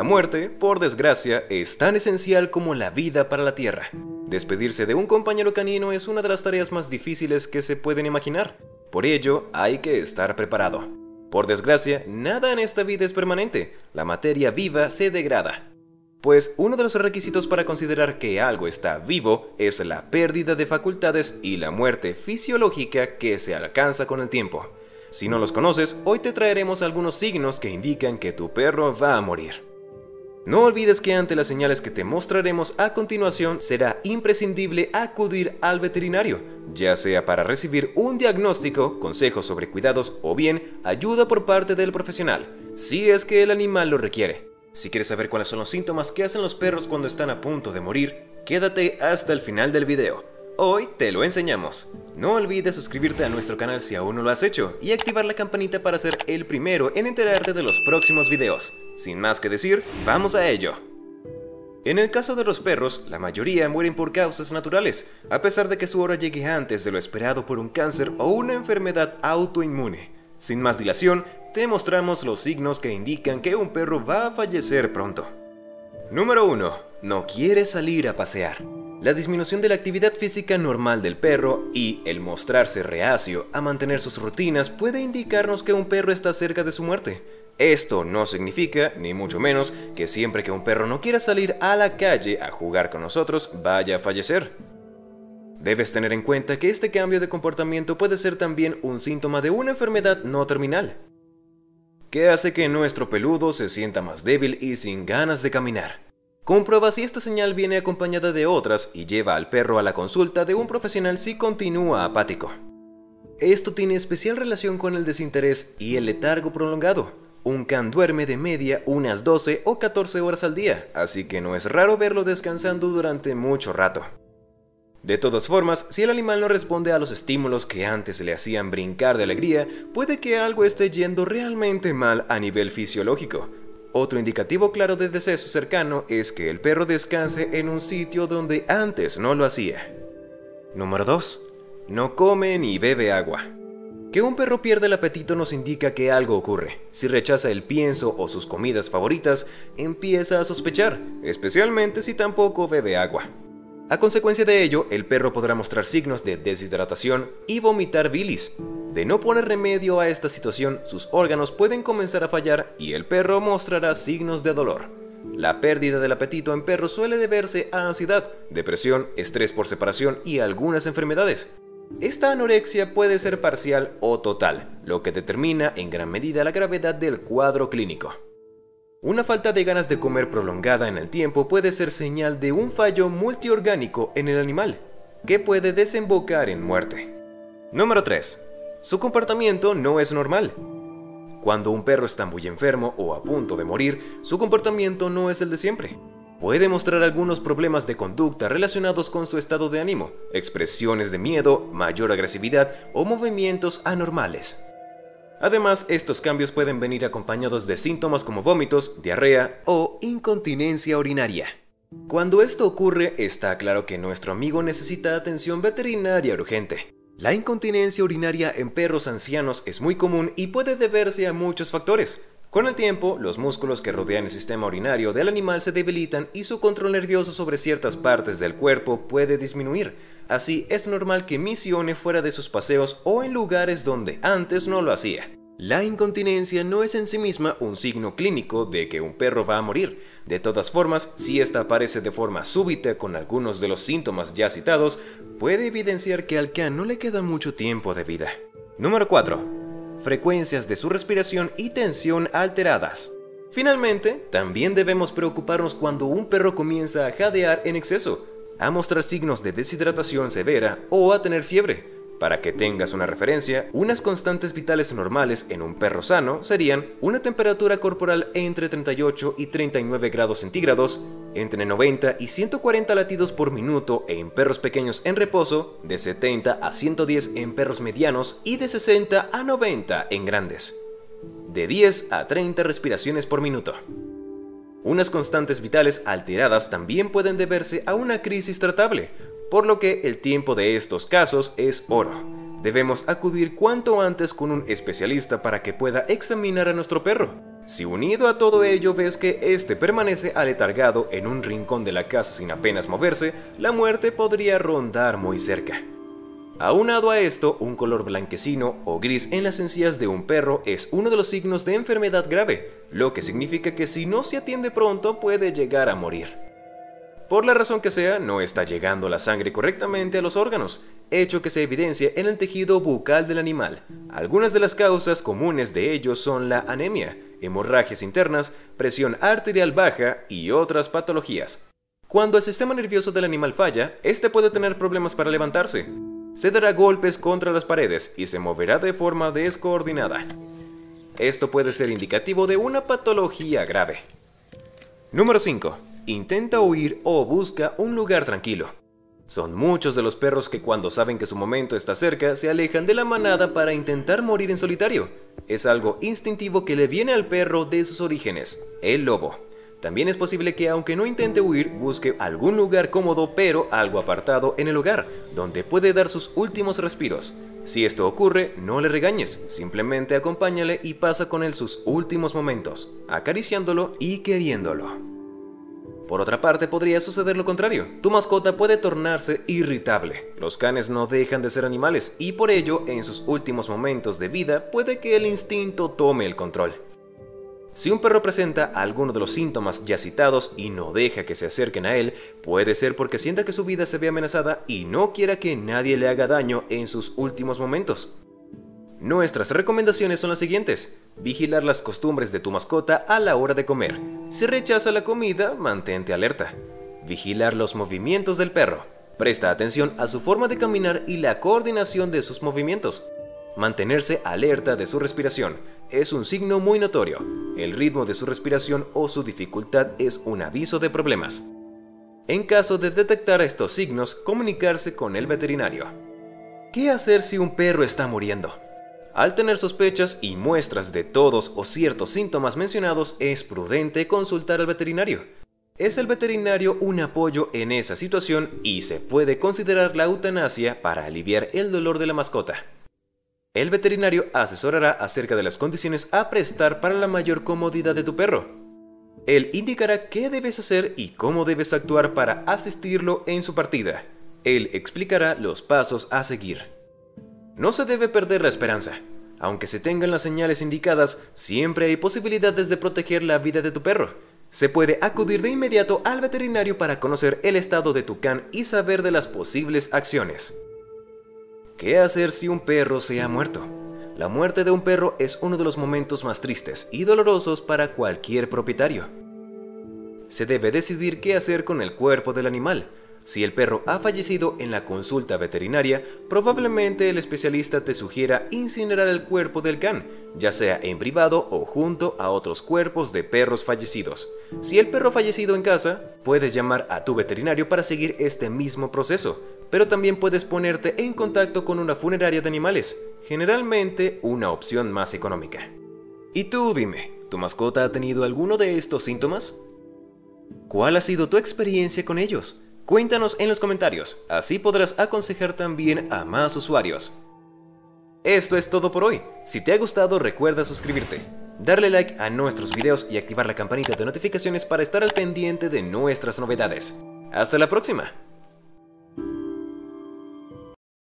La muerte, por desgracia, es tan esencial como la vida para la Tierra. Despedirse de un compañero canino es una de las tareas más difíciles que se pueden imaginar. Por ello, hay que estar preparado. Por desgracia, nada en esta vida es permanente. La materia viva se degrada. Pues uno de los requisitos para considerar que algo está vivo es la pérdida de facultades y la muerte fisiológica que se alcanza con el tiempo. Si no los conoces, hoy te traeremos algunos signos que indican que tu perro va a morir. No olvides que ante las señales que te mostraremos a continuación será imprescindible acudir al veterinario, ya sea para recibir un diagnóstico, consejos sobre cuidados o bien ayuda por parte del profesional, si es que el animal lo requiere. Si quieres saber cuáles son los síntomas que hacen los perros cuando están a punto de morir, quédate hasta el final del video. Hoy te lo enseñamos. No olvides suscribirte a nuestro canal si aún no lo has hecho y activar la campanita para ser el primero en enterarte de los próximos videos. Sin más que decir, vamos a ello. En el caso de los perros, la mayoría mueren por causas naturales, a pesar de que su hora llegue antes de lo esperado por un cáncer o una enfermedad autoinmune. Sin más dilación, te mostramos los signos que indican que un perro va a fallecer pronto. Número 1. No quiere salir a pasear. La disminución de la actividad física normal del perro y el mostrarse reacio a mantener sus rutinas puede indicarnos que un perro está cerca de su muerte. Esto no significa, ni mucho menos, que siempre que un perro no quiera salir a la calle a jugar con nosotros, vaya a fallecer. Debes tener en cuenta que este cambio de comportamiento puede ser también un síntoma de una enfermedad no terminal, que hace que nuestro peludo se sienta más débil y sin ganas de caminar. Comprueba si esta señal viene acompañada de otras y lleva al perro a la consulta de un profesional si continúa apático. Esto tiene especial relación con el desinterés y el letargo prolongado. Un can duerme de media unas 12 o 14 horas al día, así que no es raro verlo descansando durante mucho rato. De todas formas, si el animal no responde a los estímulos que antes le hacían brincar de alegría, puede que algo esté yendo realmente mal a nivel fisiológico. Otro indicativo claro de deceso cercano es que el perro descanse en un sitio donde antes no lo hacía. Número 2. No come ni bebe agua. Que un perro pierda el apetito nos indica que algo ocurre. Si rechaza el pienso o sus comidas favoritas, empieza a sospechar, especialmente si tampoco bebe agua. A consecuencia de ello, el perro podrá mostrar signos de deshidratación y vomitar bilis. De no poner remedio a esta situación, sus órganos pueden comenzar a fallar y el perro mostrará signos de dolor. La pérdida del apetito en perros suele deberse a ansiedad, depresión, estrés por separación y algunas enfermedades. Esta anorexia puede ser parcial o total, lo que determina en gran medida la gravedad del cuadro clínico. Una falta de ganas de comer prolongada en el tiempo puede ser señal de un fallo multiorgánico en el animal, que puede desembocar en muerte. Número 3. Su comportamiento no es normal. Cuando un perro está muy enfermo o a punto de morir, su comportamiento no es el de siempre. Puede mostrar algunos problemas de conducta relacionados con su estado de ánimo, expresiones de miedo, mayor agresividad o movimientos anormales. Además, estos cambios pueden venir acompañados de síntomas como vómitos, diarrea o incontinencia urinaria. Cuando esto ocurre, está claro que nuestro amigo necesita atención veterinaria urgente. La incontinencia urinaria en perros ancianos es muy común y puede deberse a muchos factores. Con el tiempo, los músculos que rodean el sistema urinario del animal se debilitan y su control nervioso sobre ciertas partes del cuerpo puede disminuir. Así, es normal que misione fuera de sus paseos o en lugares donde antes no lo hacía. La incontinencia no es en sí misma un signo clínico de que un perro va a morir. De todas formas, si esta aparece de forma súbita con algunos de los síntomas ya citados, puede evidenciar que al can no le queda mucho tiempo de vida. Número 4. Frecuencias de su respiración y tensión alteradas. Finalmente, también debemos preocuparnos cuando un perro comienza a jadear en exceso, a mostrar signos de deshidratación severa o a tener fiebre. Para que tengas una referencia, unas constantes vitales normales en un perro sano serían una temperatura corporal entre 38 y 39 grados centígrados, entre 90 y 140 latidos por minuto en perros pequeños en reposo, de 70 a 110 en perros medianos y de 60 a 90 en grandes, de 10 a 30 respiraciones por minuto. Unas constantes vitales alteradas también pueden deberse a una crisis tratable, por lo que el tiempo de estos casos es oro. Debemos acudir cuanto antes con un especialista para que pueda examinar a nuestro perro. Si unido a todo ello ves que este permanece aletargado en un rincón de la casa sin apenas moverse, la muerte podría rondar muy cerca. Aunado a esto, un color blanquecino o gris en las encías de un perro es uno de los signos de enfermedad grave, lo que significa que si no se atiende pronto puede llegar a morir. Por la razón que sea, no está llegando la sangre correctamente a los órganos, hecho que se evidencia en el tejido bucal del animal. Algunas de las causas comunes de ello son la anemia, hemorragias internas, presión arterial baja y otras patologías. Cuando el sistema nervioso del animal falla, este puede tener problemas para levantarse. Se dará golpes contra las paredes y se moverá de forma descoordinada. Esto puede ser indicativo de una patología grave. Número 5. Intenta huir o busca un lugar tranquilo. Son muchos de los perros que cuando saben que su momento está cerca se alejan de la manada para intentar morir en solitario. Es algo instintivo que le viene al perro de sus orígenes, el lobo. También es posible que aunque no intente huir, busque algún lugar cómodo pero algo apartado en el hogar, donde puede dar sus últimos respiros. Si esto ocurre, no le regañes, simplemente acompáñale y pasa con él sus últimos momentos, acariciándolo y queriéndolo. Por otra parte, podría suceder lo contrario. Tu mascota puede tornarse irritable. Los canes no dejan de ser animales y por ello, en sus últimos momentos de vida, puede que el instinto tome el control. Si un perro presenta alguno de los síntomas ya citados y no deja que se acerquen a él, puede ser porque sienta que su vida se ve amenazada y no quiera que nadie le haga daño en sus últimos momentos. Nuestras recomendaciones son las siguientes. Vigilar las costumbres de tu mascota a la hora de comer. Si rechaza la comida, mantente alerta. Vigilar los movimientos del perro. Presta atención a su forma de caminar y la coordinación de sus movimientos. Mantenerse alerta de su respiración es un signo muy notorio. El ritmo de su respiración o su dificultad es un aviso de problemas. En caso de detectar estos signos, comunicarse con el veterinario. ¿Qué hacer si un perro está muriendo? Al tener sospechas y muestras de todos o ciertos síntomas mencionados, es prudente consultar al veterinario. Es el veterinario un apoyo en esa situación y se puede considerar la eutanasia para aliviar el dolor de la mascota. El veterinario asesorará acerca de las condiciones a prestar para la mayor comodidad de tu perro. Él indicará qué debes hacer y cómo debes actuar para asistirlo en su partida. Él explicará los pasos a seguir. No se debe perder la esperanza. Aunque se tengan las señales indicadas, siempre hay posibilidades de proteger la vida de tu perro. Se puede acudir de inmediato al veterinario para conocer el estado de tu can y saber de las posibles acciones. ¿Qué hacer si un perro se ha muerto? La muerte de un perro es uno de los momentos más tristes y dolorosos para cualquier propietario. Se debe decidir qué hacer con el cuerpo del animal. Si el perro ha fallecido en la consulta veterinaria, probablemente el especialista te sugiera incinerar el cuerpo del can, ya sea en privado o junto a otros cuerpos de perros fallecidos. Si el perro ha fallecido en casa, puedes llamar a tu veterinario para seguir este mismo proceso, pero también puedes ponerte en contacto con una funeraria de animales, generalmente una opción más económica. Y tú dime, ¿tu mascota ha tenido alguno de estos síntomas? ¿Cuál ha sido tu experiencia con ellos? Cuéntanos en los comentarios, así podrás aconsejar también a más usuarios. Esto es todo por hoy. Si te ha gustado, recuerda suscribirte, darle like a nuestros videos y activar la campanita de notificaciones para estar al pendiente de nuestras novedades. ¡Hasta la próxima!